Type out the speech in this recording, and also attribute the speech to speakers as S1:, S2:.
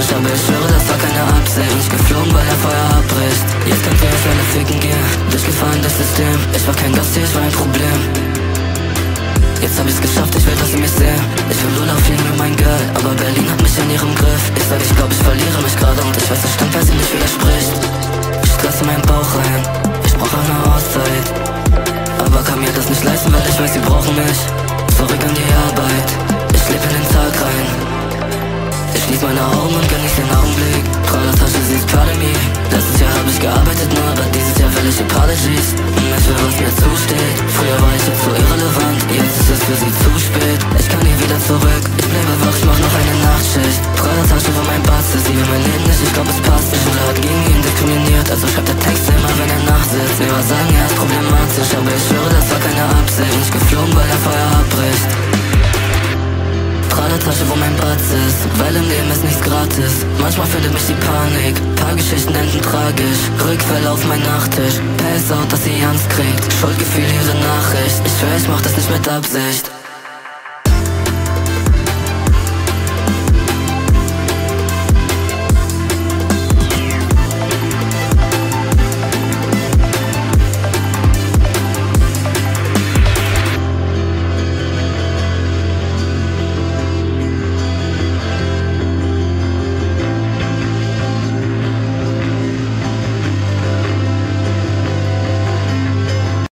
S1: dramatisch, aber ich schwöre, das war keine Absicht. Bin ich geflogen, weil er Feuer abbricht. Jetzt könnt ihr euch alle ficken gehen. Durchgefahren das System. Ich war kein Gast hier, ich war ein Problem. Jetzt hab ich's geschafft, ich will, dass sie mich sehen. Ich will Urlaub fliegen mit meinem Girl, aber Berlin hat mich in ihrem Griff. Ich sag, ich glaub, ich verliere mich gerade und ich weiß, es stimmt, weil sie nicht widerspricht. Ich stress in meinen Bauch rein, ich brauch eine Auszeit, aber kann mir das nicht leisten, weil ich weiß, sie brauchen mich. Zurück an die Arbeit, ich leb in den Tag rein. Ich schließ meine Augen und genieß den Augenblick. Prada-Tasche, sie ist proud of me. Letztes Jahr hab ich gearbeitet nur, aber dieses Jahr will ich Apologies. Ich will, was mir zusteht. Früher war ich jetzt so irrelevant, jetzt ist es für sie zu spät. Ich kann nie wieder zurück, ich bleibe wach, ich mach noch eine Nachtschicht. Prada-Tasche war mein Basis, sie will mein Leben nicht, ich glaub es passt. Die Schule hat gegen ihn diskriminiert, also schreibt der Text immer, wenn er nachsitzt. Mir war sagen, er ist problematisch, aber ich schwöre, das war keine Absicht. Bin ich geflogen, weil er Feuer abbricht. Prada-Tasche, wo mein Batz ist, weil im Leben ist nichts gratis. Manchmal findet mich die Panik, paar Geschichten enden tragisch. Rückfälle auf mein Nachttisch, Pass out, dass sie Angst kriegt. Schuldgefühl, ihre Nachricht, ich schwör, ich mach das nicht mit Absicht.